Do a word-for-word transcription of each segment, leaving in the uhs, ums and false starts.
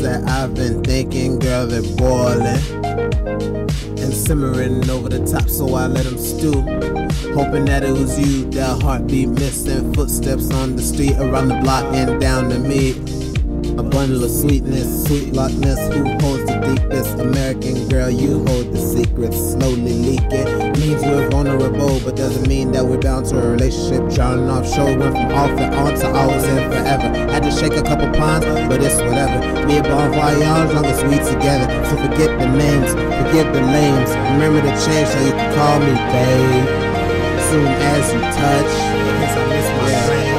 that I've been thinking, girl, they're boiling and simmering over the top, so I let them stew, hoping that it was you. That heartbeat missing, footsteps on the street, around the block and down to me. A bundle of sweetness, sweet Loch-Ness. Who holds the deepest? American girl, you hold the secrets, slowly leaking. Means we're vulnerable, but doesn't mean that we're bound to a relationship. Drowning off show, went from off and on to always and forever. Had to shake a couple ponds, but it's whatever. We a bon voyage, long as we together. So forget the names, forget the lames. Remember to change so you can call me babe. Soon as you touch, because I miss my yeah. brain.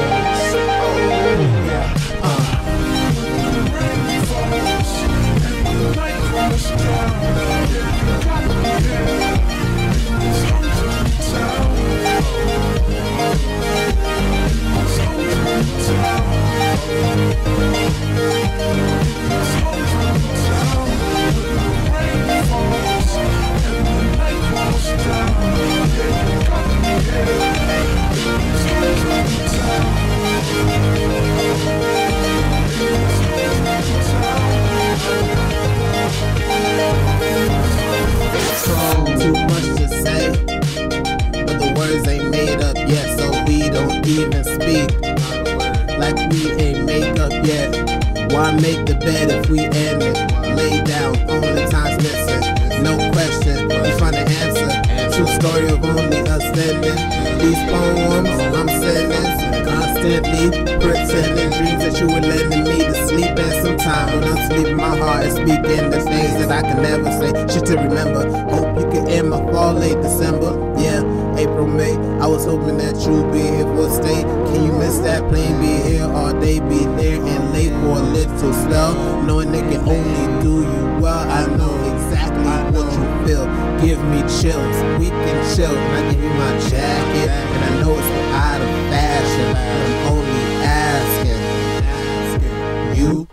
Too much to say, but the words ain't made up yet, so we don't even speak like we ain't make up yet. Why make the bed if we end it? Lay down, only time's missing. No question, we find an answer. True story of only us standing. These poems I'm sending, constantly pretending dreams that you were lending me to sleep. And sometimes when I'm sleeping, my heart is speaking the things that I can never say. Shit to remember. Hope you can end my fall late December. Yeah, April, May. I was hoping that you'd be here for a stay. Can you miss that plane? Be here all day, be there and late for a little spell. Knowing they can only do you well. I know exactly what you feel. Give me chills, we can chill. And I give you my jacket, and I know it's out of fashion. I'm only asking, asking you.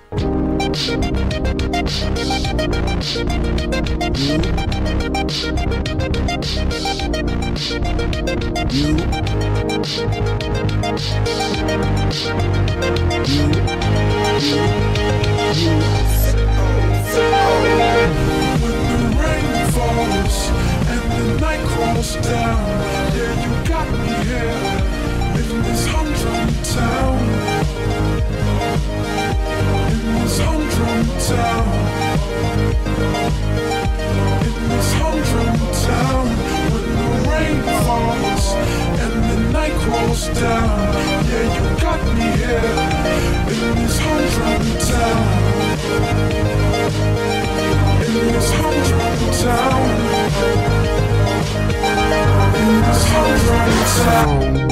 You. When the rain falls and the night crawls down, yeah, you got me here in this humdrum town. In this humdrum town. In this humdrum town. When the rain falls and the night crawls down, yeah, you got me here in this humdrum town. In this humdrum town. In this humdrum town.